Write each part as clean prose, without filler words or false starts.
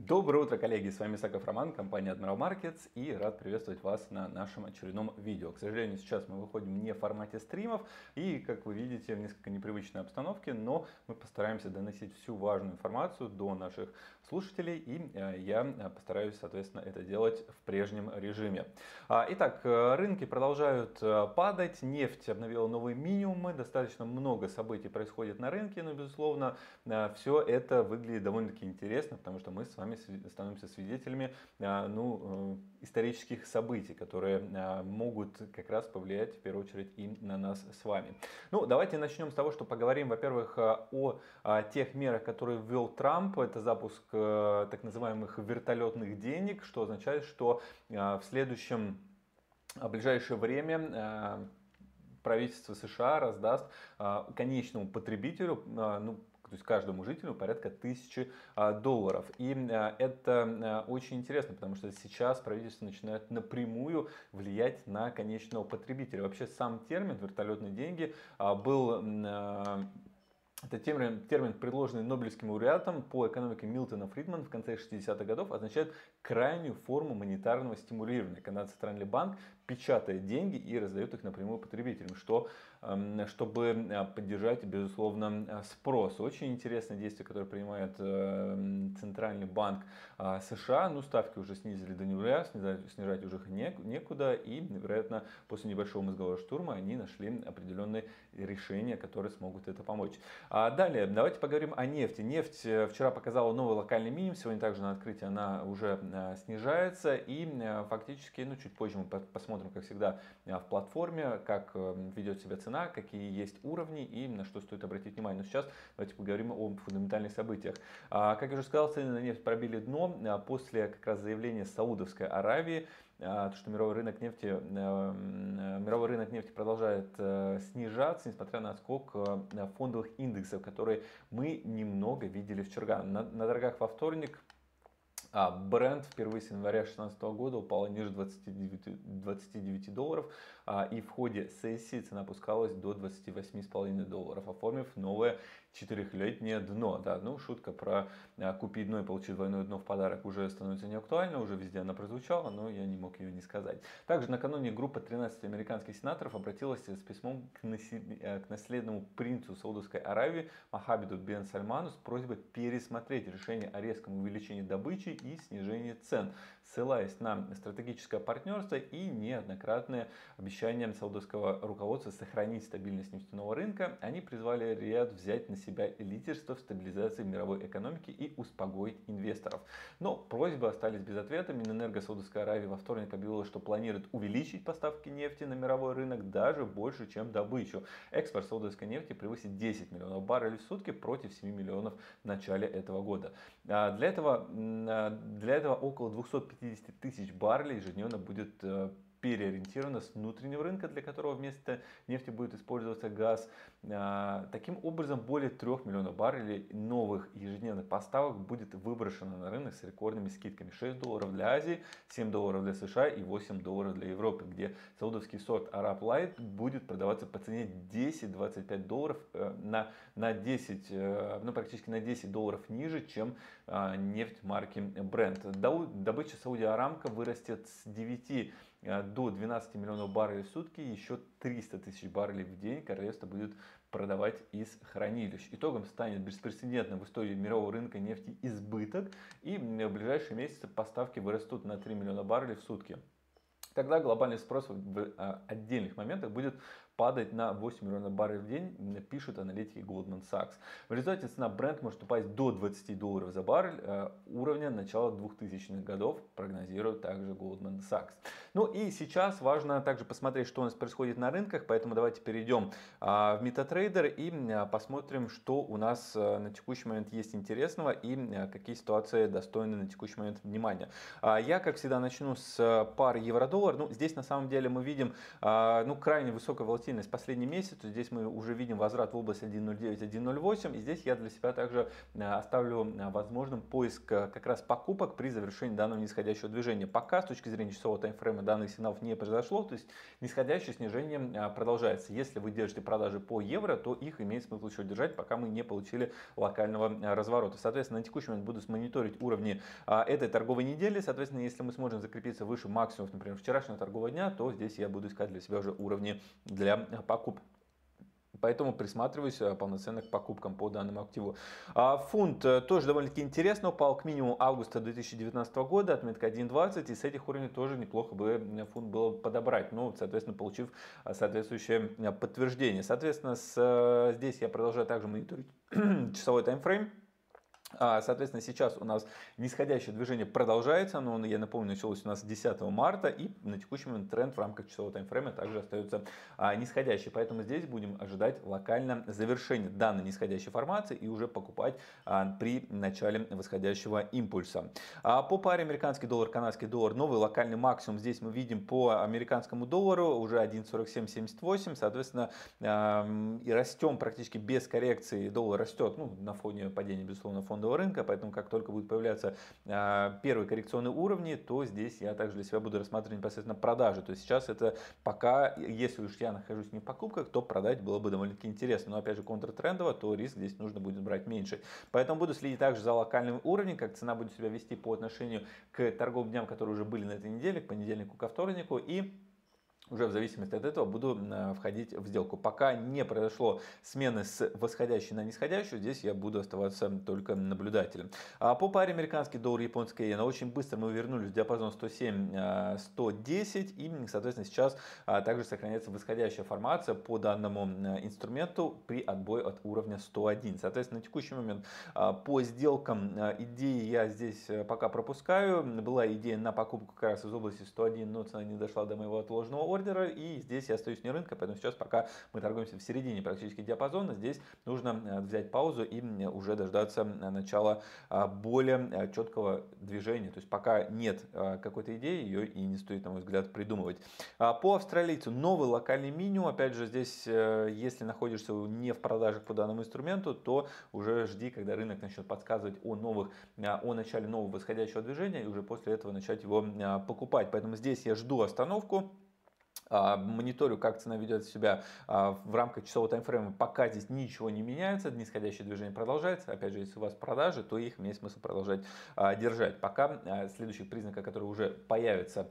Доброе утро, коллеги! С вами Исаков Роман, компания Admiral Markets, и рад приветствовать вас на нашем очередном видео. К сожалению, сейчас мы выходим не в формате стримов и, как вы видите, в несколько непривычной обстановке, но мы постараемся доносить всю важную информацию до наших слушателей, и я постараюсь, соответственно, это делать в прежнем режиме. Итак, рынки продолжают падать, нефть обновила новые минимумы, достаточно много событий происходит на рынке, но, безусловно, все это выглядит довольно-таки интересно, потому что мы с вами становимся свидетелями исторических событий, которые могут как раз повлиять в первую очередь и на нас с вами. Ну, давайте начнем с того, что поговорим, во-первых, о тех мерах, которые ввел Трамп. Это запуск так называемых вертолетных денег, что означает, что в ближайшее время правительство США раздаст конечному потребителю, то есть каждому жителю порядка $1000. И это очень интересно, потому что сейчас правительство начинает напрямую влиять на конечного потребителя. Вообще сам термин «вертолетные деньги» был это термин, предложенный Нобелевским лауреатом по экономике Милтоном Фридманом в конце 60-х годов, означает крайнюю форму монетарного стимулирования, когда Центральный банк печатает деньги и раздает их напрямую потребителям, чтобы поддержать, безусловно, спрос. Очень интересное действие, которое принимает Центральный банк США. Ну, ставки уже снизили до нуля, снижать уже некуда, и, вероятно, после небольшого мозгового штурма они нашли определенные решения, которые смогут это помочь. Далее, давайте поговорим о нефти. Нефть вчера показала новый локальный минимум, сегодня также на открытии она уже снижается, и фактически, чуть позже мы посмотрим, как всегда, в платформе, как ведет себя цена, какие есть уровни и на что стоит обратить внимание. Но сейчас давайте поговорим о фундаментальных событиях. Как я уже сказал, цены на нефть пробили дно после как раз заявления Саудовской Аравии, что мировой рынок нефти продолжает снижаться, несмотря на отскок фондовых индексов, которые мы немного видели вчера. На торгах во вторник Brent впервые с января 2016 года упала ниже $29, и в ходе сессии цена опускалась до $28,5, оформив новое 4-летнее дно. Да, шутка про купи дно и получи двойное дно в подарок уже становится неактуальна, уже везде она прозвучала, но я не мог ее не сказать. Также накануне группа 13 американских сенаторов обратилась с письмом к наследному принцу Саудовской Аравии Мохаммеду бен Сальману с просьбой пересмотреть решение о резком увеличении добычи и снижении цен, ссылаясь на стратегическое партнерство и неоднократные обещания саудовского руководства сохранить стабильность нефтяного рынка. Они призвали Риад взять на себя лидерство в стабилизации мировой экономики и успокоить инвесторов. Но просьбы остались без ответа. Минэнерго Саудовской Аравии во вторник объявила, что планирует увеличить поставки нефти на мировой рынок даже больше, чем добычу. Экспорт саудовской нефти превысит 10 миллионов баррелей в сутки против 7 миллионов в начале этого года. Для этого около 250 тысяч баррелей ежедневно будет переориентировано с внутреннего рынка, для которого вместо нефти будет использоваться газ. Таким образом, более 3 миллионов баррелей новых ежедневных поставок будет выброшено на рынок с рекордными скидками. $6 для Азии, $7 для США и $8 для Европы, где саудовский сорт Arab Light будет продаваться по цене $10-25 практически на $10 ниже, чем нефть марки Brent. Добыча Сауди Арамко вырастет с 9 до 12 миллионов баррелей в сутки, еще 300 тысяч баррелей в день королевство будет продавать из хранилищ. Итогом станет беспрецедентный в истории мирового рынка нефти избыток, и в ближайшие месяцы поставки вырастут на 3 миллиона баррелей в сутки. Тогда глобальный спрос в отдельных моментах будет падать на 8 миллионов баррелей в день, пишут аналитики Goldman Sachs. В результате цена Brent может упасть до $20 за баррель, уровня начала 2000-х годов, прогнозирует также Goldman Sachs. Ну и сейчас важно также посмотреть, что у нас происходит на рынках, поэтому давайте перейдем в MetaTrader и посмотрим, что у нас на текущий момент есть интересного и какие ситуации достойны на текущий момент внимания. Я, как всегда, начну с пары евро-доллар. Здесь на самом деле мы видим крайне высокую волатильность последний месяц. Здесь мы уже видим возврат в область 1.09-1.08. И здесь я для себя также оставлю возможным поиск как раз покупок при завершении данного нисходящего движения. Пока с точки зрения часового таймфрейма данных сигналов не произошло, то есть нисходящее снижение продолжается. Если вы держите продажи по евро, то их имеет смысл еще держать, пока мы не получили локального разворота. Соответственно, на текущий момент буду мониторить уровни этой торговой недели. Соответственно, если мы сможем закрепиться выше максимумов, например, вчерашнего торгового дня, то здесь я буду искать для себя уже уровни для покупки. Поэтому присматриваюсь полноценно к покупкам по данному активу. Фунт тоже довольно-таки интересно, упал к минимуму августа 2019 года, отметка 1.20, и с этих уровней тоже неплохо бы фунт было подобрать, ну, соответственно, получив соответствующее подтверждение. Соответственно, здесь я продолжаю также мониторить часовой таймфрейм. Соответственно, сейчас у нас нисходящее движение продолжается, но, я напомню, началось у нас 10 марта, и на текущий момент тренд в рамках часового таймфрейма также остается нисходящий. Поэтому здесь будем ожидать локально завершения данной нисходящей формации и уже покупать при начале восходящего импульса. По паре американский доллар, канадский доллар, новый локальный максимум здесь мы видим по американскому доллару уже 1.4778, соответственно, и растем практически без коррекции, доллар растет, ну, на фоне падения, безусловно, фондового рынка, поэтому как только будут появляться первые коррекционные уровни, то здесь я также для себя буду рассматривать непосредственно продажи. То есть сейчас это пока, если уж я нахожусь не в покупках, то продать было бы довольно-таки интересно. Но опять же контртрендово, то риск здесь нужно будет брать меньше. Поэтому буду следить также за локальным уровнем, как цена будет себя вести по отношению к торговым дням, которые уже были на этой неделе, к понедельнику, ко вторнику, и уже в зависимости от этого буду входить в сделку. Пока не произошло смены с восходящей на нисходящую, здесь я буду оставаться только наблюдателем. По паре американский доллар, японская иена, очень быстро мы вернулись в диапазон 107-110, и, соответственно, сейчас также сохраняется восходящая формация по данному инструменту при отбое от уровня 101. Соответственно, на текущий момент по сделкам идеи я здесь пока пропускаю. Была идея на покупку как раз из области 101, но цена не дошла до моего отложенного ордера, и здесь я остаюсь вне рынка, поэтому сейчас пока мы торгуемся в середине практически диапазона, здесь нужно взять паузу и уже дождаться начала более четкого движения, то есть пока нет какой-то идеи, ее и не стоит, на мой взгляд, придумывать. По австралийцу новый локальный минимум, опять же здесь, если находишься не в продажах по данному инструменту, то уже жди, когда рынок начнет подсказывать о начале нового восходящего движения, и уже после этого начать его покупать, поэтому здесь я жду остановку. Мониторю, как цена ведет себя в рамках часового таймфрейма, пока здесь ничего не меняется, нисходящее движение продолжается. Опять же, если у вас продажи, то их имеет смысл продолжать держать. Пока следующих признаков, которые уже появятся,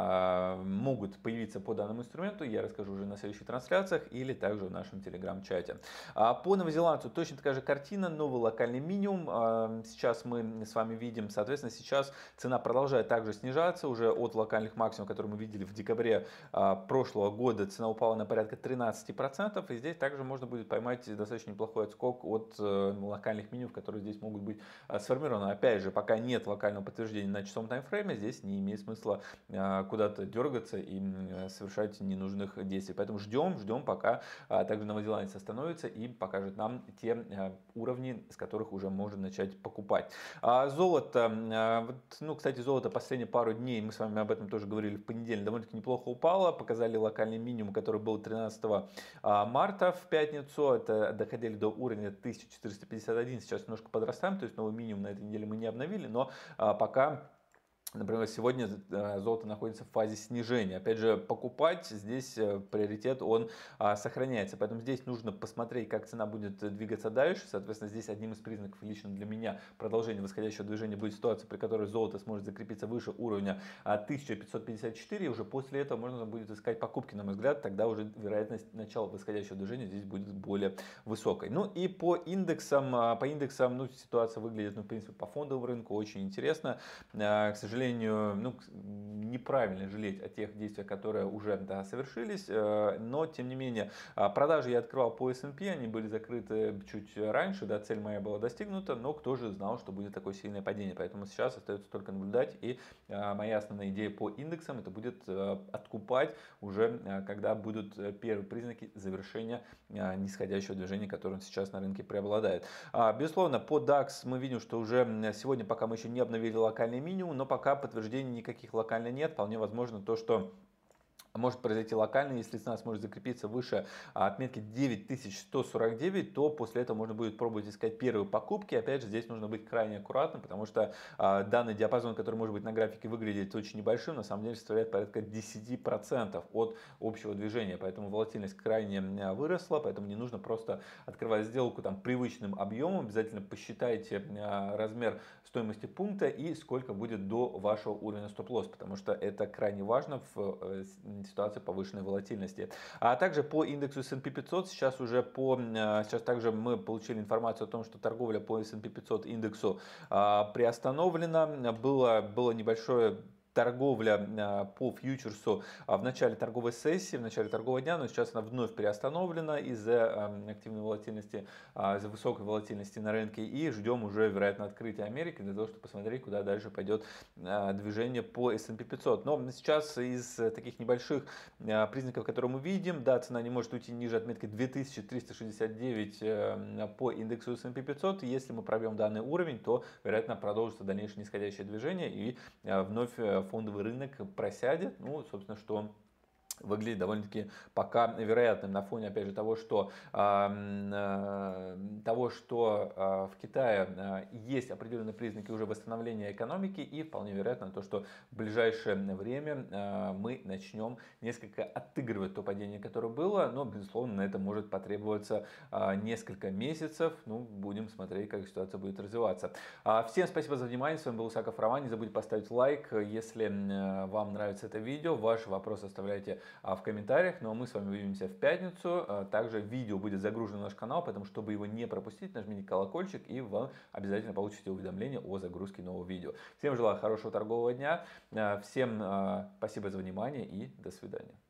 могут появиться по данному инструменту, я расскажу уже на следующих трансляциях или также в нашем телеграм-чате. По новозеландцу точно такая же картина, новый локальный минимум. Сейчас мы с вами видим, соответственно, сейчас цена продолжает также снижаться уже от локальных максимумов, которые мы видели в декабре прошлого года. Цена упала на порядка 13%, и здесь также можно будет поймать достаточно неплохой отскок от локальных минимумов, которые здесь могут быть сформированы. Опять же, пока нет локального подтверждения на часовом таймфрейме, здесь не имеет смысла куда-то дергаться и совершать ненужных действий. Поэтому ждем, пока также новозеландец остановится и покажет нам те уровни, с которых уже можно начать покупать. Золото, ну, кстати, золото последние пару дней, мы с вами об этом тоже говорили в понедельник, довольно-таки неплохо упало, показали локальный минимум, который был 13 марта в пятницу, это доходили до уровня 1451, сейчас немножко подрастаем, то есть новый минимум на этой неделе мы не обновили, но пока... Например, сегодня золото находится в фазе снижения. Опять же, покупать здесь приоритет, он сохраняется. Поэтому здесь нужно посмотреть, как цена будет двигаться дальше. Соответственно, здесь одним из признаков лично для меня продолжения восходящего движения будет ситуация, при которой золото сможет закрепиться выше уровня 1554. И уже после этого можно будет искать покупки, на мой взгляд. Тогда уже вероятность начала восходящего движения здесь будет более высокой. Ну и по индексам, ну, ситуация выглядит, ну, в принципе, по фондовому рынку очень интересно. К сожалению, ну, неправильно жалеть о тех действиях, которые уже совершились, но тем не менее продажи я открывал по S&P, они были закрыты чуть раньше, цель моя была достигнута, но кто же знал, что будет такое сильное падение, поэтому сейчас остается только наблюдать, и моя основная идея по индексам это будет откупать уже, когда будут первые признаки завершения нисходящего движения, которое сейчас на рынке преобладает. Безусловно, по DAX мы видим, что уже сегодня, пока мы еще не обновили локальный минимум, но пока подтверждений никаких локально нет. Вполне возможно то, что может произойти локально, если цена сможет закрепиться выше отметки 9149, то после этого можно будет пробовать искать первые покупки. Опять же, здесь нужно быть крайне аккуратным, потому что данный диапазон, который может быть на графике выглядеть очень небольшим, на самом деле составляет порядка 10% от общего движения. Поэтому волатильность крайне выросла, поэтому не нужно просто открывать сделку там привычным объемом. Обязательно посчитайте размер стоимости пункта и сколько будет до вашего уровня стоп-лосс, потому что это крайне важно в ситуации повышенной волатильности. А также по индексу S&P 500 сейчас также мы получили информацию о том, что торговля по S&P 500 индексу приостановлена. Было небольшое торговля по фьючерсу в начале торговой сессии, в начале торгового дня, но сейчас она вновь приостановлена из-за активной волатильности, из-за высокой волатильности на рынке, и ждем уже, вероятно, открытия Америки для того, чтобы посмотреть, куда дальше пойдет движение по S&P 500. Но сейчас из таких небольших признаков, которые мы видим, да, цена не может уйти ниже отметки 2369 по индексу S&P 500. Если мы пробьем данный уровень, то, вероятно, продолжится дальнейшее нисходящее движение и вновь фондовый рынок просядет, ну, собственно, что выглядит довольно-таки пока вероятным на фоне, опять же, того, что в Китае есть определенные признаки уже восстановления экономики, и вполне вероятно то, что в ближайшее время мы начнем несколько отыгрывать то падение, которое было, но, безусловно, на это может потребоваться несколько месяцев. Ну, будем смотреть, как ситуация будет развиваться. Всем спасибо за внимание, с вами был Исаков Роман, не забудьте поставить лайк, если вам нравится это видео, ваши вопросы оставляйте в комментариях. Ну а мы с вами увидимся в пятницу. Также видео будет загружено на наш канал, поэтому, чтобы его не пропустить, нажмите колокольчик, и вы обязательно получите уведомление о загрузке нового видео. Всем желаю хорошего торгового дня. Всем спасибо за внимание и до свидания.